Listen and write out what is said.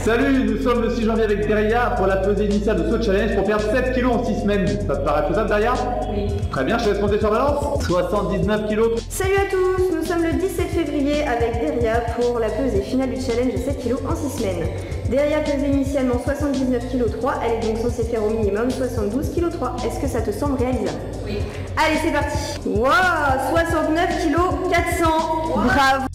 Salut, nous sommes le 6 janvier avec Deria pour la pesée initiale de ce challenge pour perdre 7 kg en 6 semaines. Ça te paraît faisable, Deria? Oui. Très bien, je te laisse monter sur balance. 79 kg. Salut à tous, nous sommes le 17 février avec Deria pour la pesée finale du challenge de 7 kg en 6 semaines. Deria pesait initialement 79 kg 3, elle est donc censée faire au minimum 72 kg 3. Est-ce que ça te semble réalisable? Oui. Allez, c'est parti. Waouh, 69 kg 400. Bravo.